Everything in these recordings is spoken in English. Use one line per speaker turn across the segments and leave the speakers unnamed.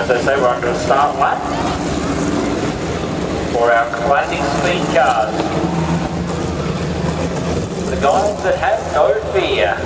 As I say, we're under a start lap for our classic speed cars. The guys that have no fear.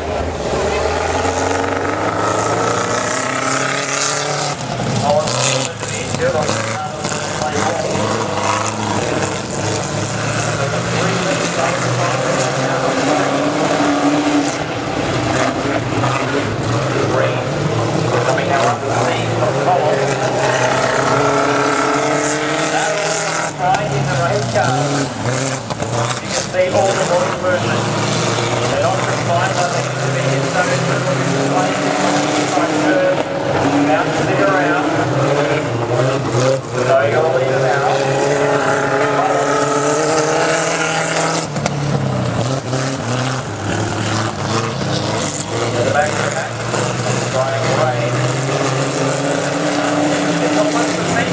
You can see all the body movement. They're not confined by the intermediate zones, they're looking to play curve, bounce it around. So you're going to leave them out. To the back of the pack, trying away. It's not much to see,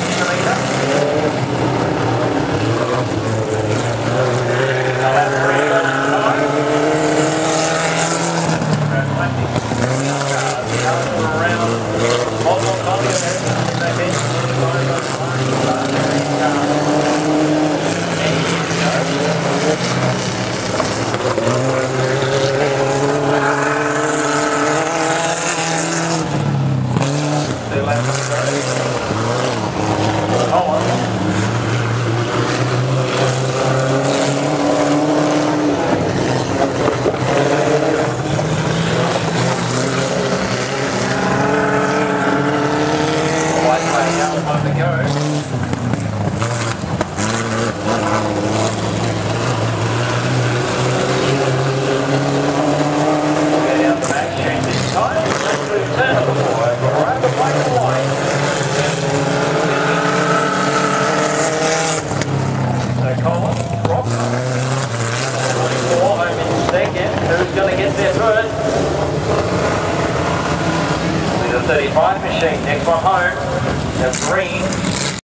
who's going to get there first? With a 35 machine, next one home, the green.